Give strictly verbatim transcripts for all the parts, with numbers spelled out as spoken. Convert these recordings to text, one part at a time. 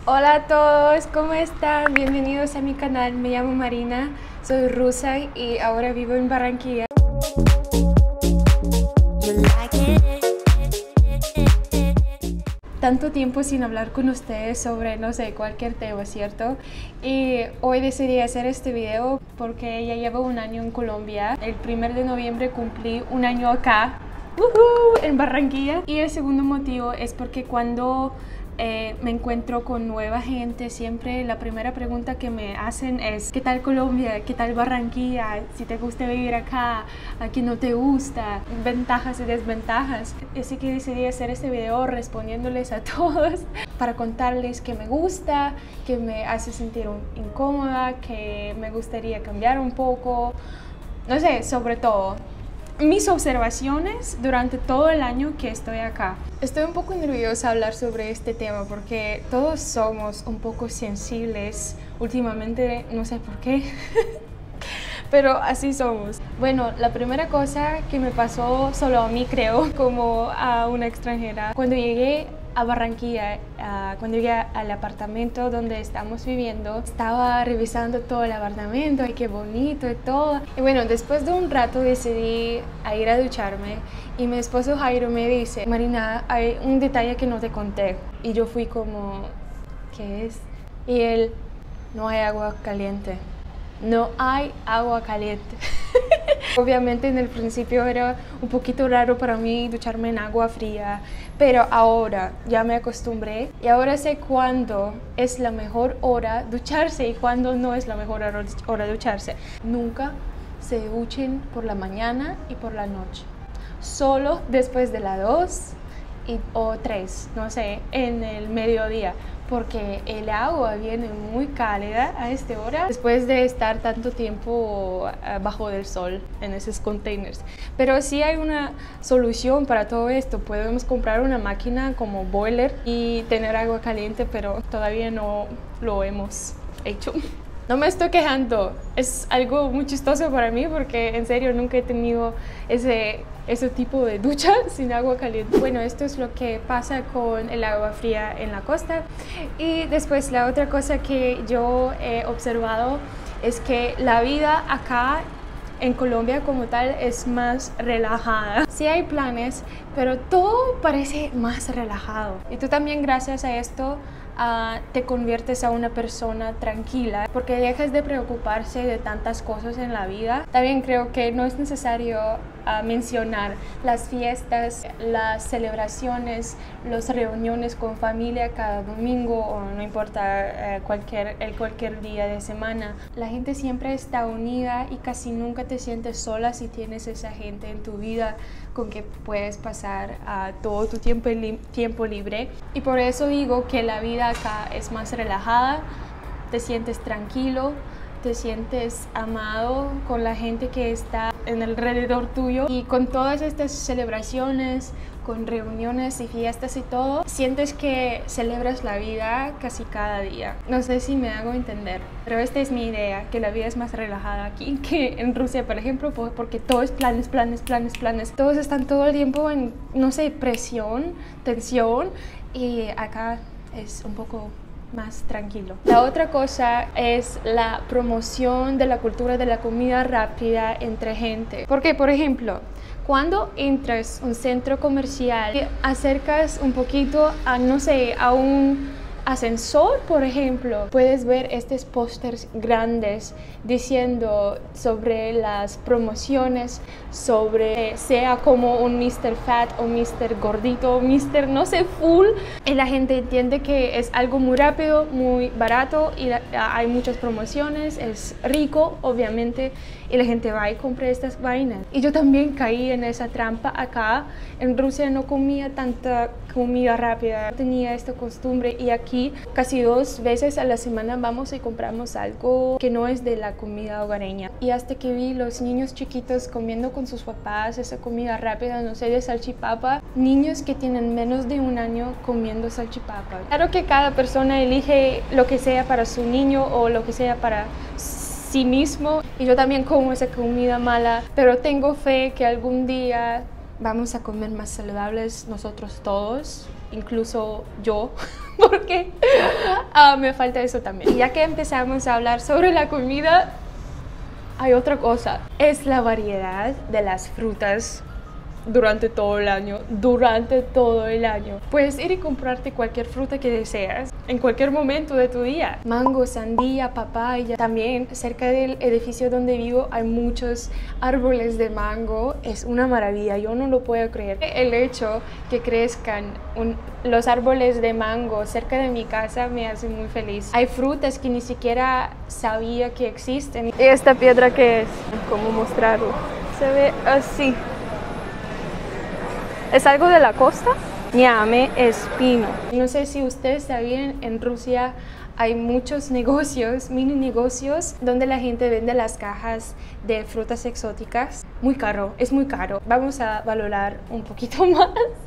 Hola a todos, ¿cómo están? Bienvenidos a mi canal, me llamo Marina, soy rusa y ahora vivo en Barranquilla. Tanto tiempo sin hablar con ustedes sobre, no sé, cualquier tema, ¿cierto? Y hoy decidí hacer este video porque ya llevo un año en Colombia. El primero de noviembre cumplí un año acá, ¡uh-huh!, en Barranquilla. Y el segundo motivo es porque cuando eh, me encuentro con nueva gente, siempre la primera pregunta que me hacen es ¿qué tal Colombia? ¿Qué tal Barranquilla? Si te gusta vivir acá, aquí no te gusta, ventajas y desventajas. Así que decidí hacer este video respondiéndoles a todos para contarles que me gusta, que me hace sentir un, incómoda, que me gustaría cambiar un poco, no sé, sobre todo mis observaciones durante todo el año que estoy acá. Estoy un poco nerviosa a hablar sobre este tema porque todos somos un poco sensibles últimamente, no sé por qué, pero así somos. Bueno, la primera cosa que me pasó solo a mí, creo, como a una extranjera, cuando llegué a Barranquilla, uh, cuando llegué al apartamento donde estamos viviendo, estaba revisando todo el apartamento, y qué bonito y todo. Y bueno, después de un rato decidí a ir a ducharme y mi esposo Jairo me dice: Marina, hay un detalle que no te conté. Y yo fui como, ¿qué es? Y él: no hay agua caliente. No hay agua caliente. Obviamente en el principio era un poquito raro para mí ducharme en agua fría, pero ahora ya me acostumbré y ahora sé cuándo es la mejor hora ducharse y cuándo no es la mejor hora ducharse. Nunca se duchen por la mañana y por la noche, solo después de las dos y, o tres, no sé, en el mediodía, porque el agua viene muy cálida a esta hora después de estar tanto tiempo bajo del sol en esos containers. Pero sí hay una solución para todo esto. Podemos comprar una máquina como boiler y tener agua caliente, pero todavía no lo hemos hecho. No me estoy quejando, es algo muy chistoso para mí porque en serio nunca he tenido ese, ese tipo de ducha sin agua caliente. Bueno, esto es lo que pasa con el agua fría en la costa. Y después la otra cosa que yo he observado es que la vida acá en Colombia como tal es más relajada. Sí hay planes, pero todo parece más relajado. Y tú también, gracias a esto, Uh, te conviertes a una persona tranquila porque dejas de preocuparse de tantas cosas en la vida. También creo que no es necesario uh, mencionar las fiestas, las celebraciones, las reuniones con familia cada domingo o no importa uh, cualquier, el cualquier día de semana. La gente siempre está unida y casi nunca te sientes sola si tienes esa gente en tu vida con que puedes pasar uh, todo tu tiempo, li tiempo libre. Y por eso digo que la vida acá es más relajada, te sientes tranquilo, te sientes amado con la gente que está en alrededor tuyo, y con todas estas celebraciones, con reuniones y fiestas y todo, sientes que celebras la vida casi cada día. No sé si me hago entender, pero esta es mi idea, que la vida es más relajada aquí que en Rusia, por ejemplo, porque todo es planes, planes, planes, planes. Todos están todo el tiempo en, no sé, presión, tensión, y acá es un poco más tranquilo. La otra cosa es la promoción de la cultura de la comida rápida entre gente. Porque, por ejemplo, cuando entras a un centro comercial y acercas un poquito a, no sé, a un ascensor, por ejemplo, puedes ver estos pósters grandes diciendo sobre las promociones, sobre sea como un mister Fat o mister Gordito, mister no sé, full, y la gente entiende que es algo muy rápido, muy barato y la, hay muchas promociones, es rico, obviamente, y la gente va y compra estas vainas. Y yo también caí en esa trampa acá. En Rusia no comía tanta comida rápida, tenía esta costumbre, y aquí casi dos veces a la semana vamos y compramos algo que no es de la comida hogareña. Y hasta que vi los niños chiquitos comiendo con sus papás esa comida rápida, no sé, de salchipapa, niños que tienen menos de un año comiendo salchipapa. Claro que cada persona elige lo que sea para su niño o lo que sea para sí mismo, y yo también como esa comida mala, pero tengo fe que algún día vamos a comer más saludables nosotros todos, incluso yo, porque uh, me falta eso también. Y ya que empezamos a hablar sobre la comida, hay otra cosa. Es la variedad de las frutas durante todo el año, durante todo el año. Puedes ir y comprarte cualquier fruta que deseas en cualquier momento de tu día. Mango, sandía, papaya. También cerca del edificio donde vivo hay muchos árboles de mango. Es una maravilla, yo no lo puedo creer. El hecho que crezcan un, los árboles de mango cerca de mi casa me hace muy feliz. Hay frutas que ni siquiera sabía que existen. ¿Y esta piedra qué es? ¿Cómo mostrarlo? Se ve así. ¿Es algo de la costa? Ñame espino. No sé si ustedes sabían, en Rusia hay muchos negocios, mini negocios, donde la gente vende las cajas de frutas exóticas. Muy caro, es muy caro. Vamos a valorar un poquito más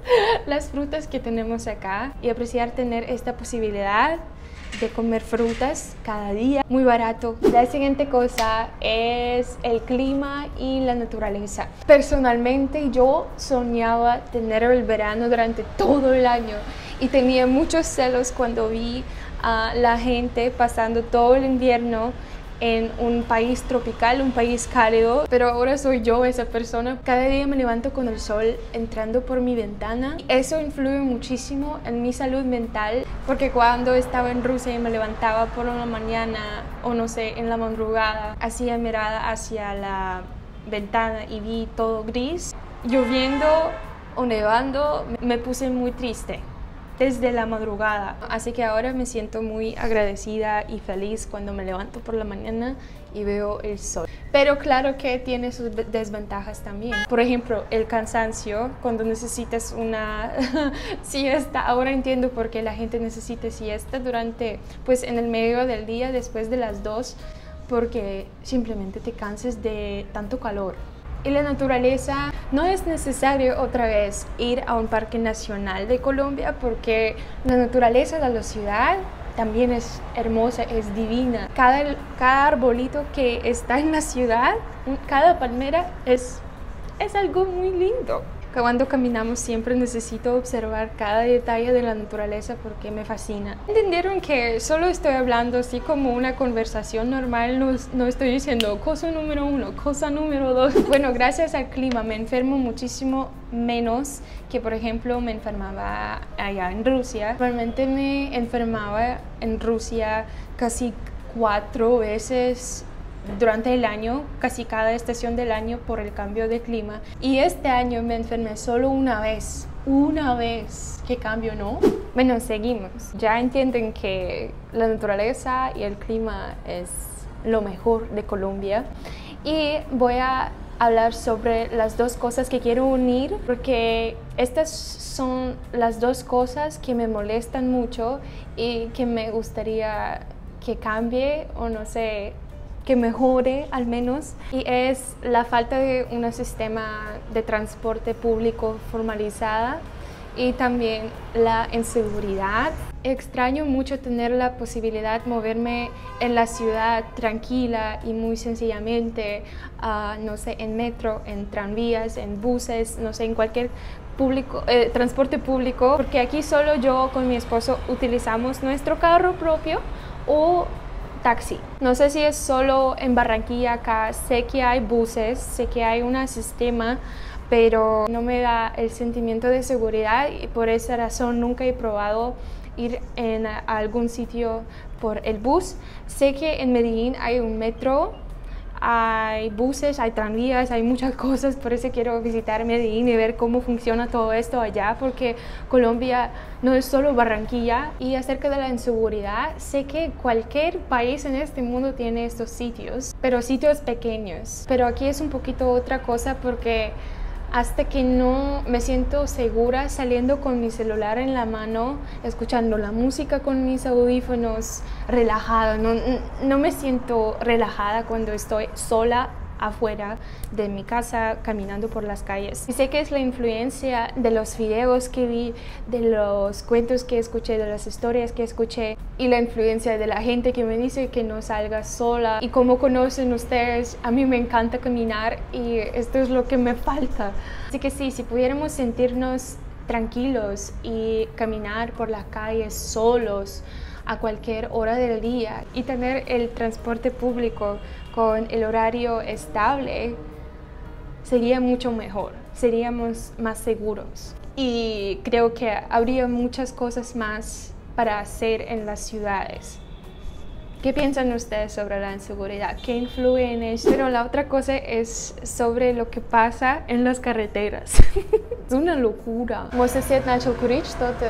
las frutas que tenemos acá y apreciar tener esta posibilidad de comer frutas cada día, muy barato. La siguiente cosa es el clima y la naturaleza. Personalmente yo soñaba tener el verano durante todo el año y tenía muchos celos cuando vi a la gente pasando todo el invierno en un país tropical, un país cálido, pero ahora soy yo esa persona. Cada día me levanto con el sol entrando por mi ventana. Eso influye muchísimo en mi salud mental, porque cuando estaba en Rusia y me levantaba por la mañana o no sé, en la madrugada, hacía mirada hacia la ventana y vi todo gris, lloviendo o nevando, me puse muy triste desde la madrugada, así que ahora me siento muy agradecida y feliz cuando me levanto por la mañana y veo el sol. Pero claro que tiene sus desventajas también. Por ejemplo, el cansancio cuando necesitas una siesta. Ahora entiendo por qué la gente necesita siesta durante, pues en el medio del día, después de las dos, porque simplemente te canses de tanto calor. Y la naturaleza, no es necesario otra vez ir a un parque nacional de Colombia, porque la naturaleza de la ciudad también es hermosa, es divina. Cada, cada arbolito que está en la ciudad, cada palmera es, es algo muy lindo. Cuando caminamos siempre necesito observar cada detalle de la naturaleza porque me fascina. ¿Entendieron que solo estoy hablando así como una conversación normal? No, no estoy diciendo cosa número uno, cosa número dos. Bueno, gracias al clima me enfermo muchísimo menos que, por ejemplo, me enfermaba allá en Rusia. Realmente me enfermaba en Rusia casi cuatro veces durante el año, casi cada estación del año, por el cambio de clima. Y este año me enfermé solo una vez, una vez. ¿Qué cambio, no? Bueno, seguimos. Ya entienden que la naturaleza y el clima es lo mejor de Colombia. Y voy a hablar sobre las dos cosas que quiero unir, porque estas son las dos cosas que me molestan mucho y que me gustaría que cambie, o no sé, que mejore al menos, y es la falta de un sistema de transporte público formalizada y también la inseguridad. Extraño mucho tener la posibilidad de moverme en la ciudad tranquila y muy sencillamente, uh, no sé, en metro, en tranvías, en buses, no sé, en cualquier público, eh, transporte público, porque aquí solo yo con mi esposo utilizamos nuestro carro propio o taxi. No sé si es solo en Barranquilla acá, sé que hay buses, sé que hay un sistema, pero no me da el sentimiento de seguridad y por esa razón nunca he probado ir en a algún sitio por el bus. Sé que en Medellín hay un metro, hay buses, hay tranvías, hay muchas cosas, por eso quiero visitar Medellín y ver cómo funciona todo esto allá, porque Colombia no es solo Barranquilla. Y acerca de la inseguridad, sé que cualquier país en este mundo tiene estos sitios, pero sitios pequeños. Pero aquí es un poquito otra cosa, porque hasta que no me siento segura saliendo con mi celular en la mano, escuchando la música con mis audífonos, relajada. No, no me siento relajada cuando estoy sola afuera de mi casa caminando por las calles. Y sé que es la influencia de los videos que vi, de los cuentos que escuché, de las historias que escuché, y la influencia de la gente que me dice que no salga sola. Y como conocen ustedes, a mí me encanta caminar y esto es lo que me falta. Así que sí, si pudiéramos sentirnos tranquilos y caminar por las calles solos, a cualquier hora del día, y tener el transporte público con el horario estable sería mucho mejor, seríamos más seguros y creo que habría muchas cosas más para hacer en las ciudades. ¿Qué piensan ustedes sobre la inseguridad? ¿Qué influye en eso? Pero la otra cosa es sobre lo que pasa en las carreteras. Es una locura. Мой сосед начал курить что-то,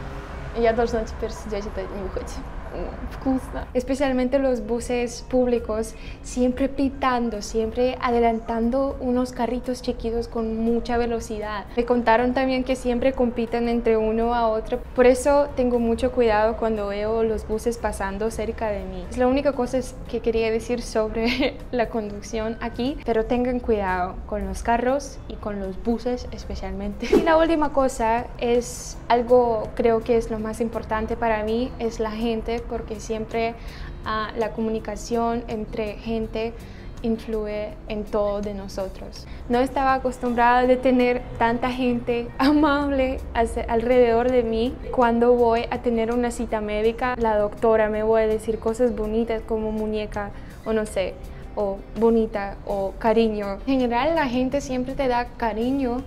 и я должна теперь сидеть это нюхать. Вкусно. Especialmente los buses públicos, siempre pitando, siempre adelantando unos carritos chiquitos con mucha velocidad. Me contaron también que siempre compiten entre uno a otro. Por eso tengo mucho cuidado cuando veo los buses pasando cerca de mí. Es la única cosa que quería decir sobre la conducción aquí, pero tengan cuidado con los carros y con los buses especialmente. Y la última cosa es algo, creo que es lo más importante para mí, es la gente, porque siempre uh, la comunicación entre gente influye en todo de nosotros. No estaba acostumbrada de tener tanta gente amable alrededor de mí. Cuando voy a tener una cita médica, la doctora me va a decir cosas bonitas como muñeca o no sé, o bonita o cariño. En general la gente siempre te da cariño.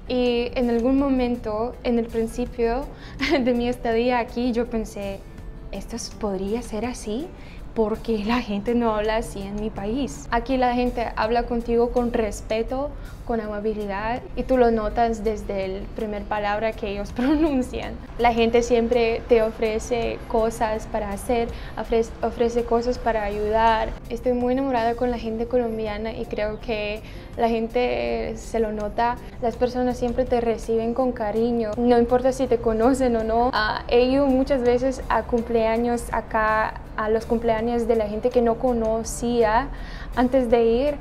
Y en algún momento, en el principio de mi estadía aquí, yo pensé, ¿esto podría ser así? ¿Por qué la gente no habla así en mi país? Aquí la gente habla contigo con respeto, con amabilidad, y tú lo notas desde la primera palabra que ellos pronuncian. La gente siempre te ofrece cosas para hacer, ofrece, ofrece cosas para ayudar. Estoy muy enamorada con la gente colombiana y creo que la gente se lo nota. Las personas siempre te reciben con cariño, no importa si te conocen o no. Uh, he ido muchas veces a cumpleaños acá, a los cumpleaños de la gente que no conocía antes de ir,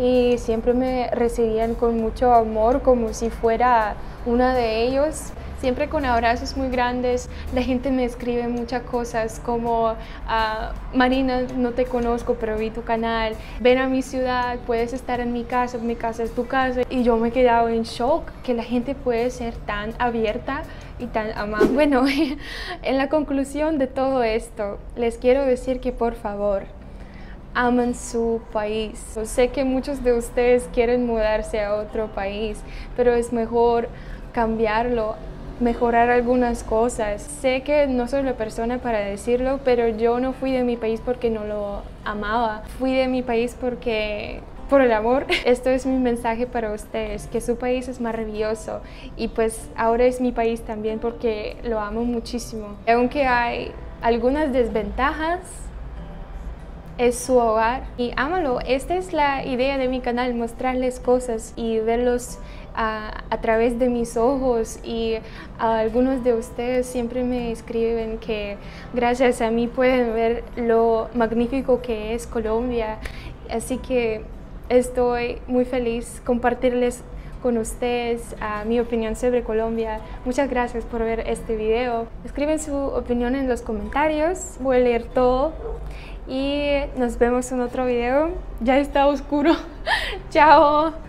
y siempre me recibían con mucho amor, como si fuera una de ellos. Siempre con abrazos muy grandes. La gente me escribe muchas cosas como uh, Marina, no te conozco, pero vi tu canal, ven a mi ciudad, puedes estar en mi casa, mi casa es tu casa. Y yo me he quedado en shock que la gente puede ser tan abierta y tan amable. Bueno, en la conclusión de todo esto, les quiero decir que por favor, aman su país. Sé que muchos de ustedes quieren mudarse a otro país, pero es mejor cambiarlo, mejorar algunas cosas. Sé que no soy la persona para decirlo, pero yo no fui de mi país porque no lo amaba. Fui de mi país porque por el amor. Esto es mi mensaje para ustedes, que su país es maravilloso y pues ahora es mi país también porque lo amo muchísimo. Aunque hay algunas desventajas, es su hogar y ámalo. Esta es la idea de mi canal, mostrarles cosas y verlos a, a través de mis ojos, y a algunos de ustedes siempre me escriben que gracias a mí pueden ver lo magnífico que es Colombia, así que estoy muy feliz compartirles con ustedes uh, mi opinión sobre Colombia. Muchas gracias por ver este video. Escriben su opinión en los comentarios, voy a leer todo y nos vemos en otro video. Ya está oscuro. Chao.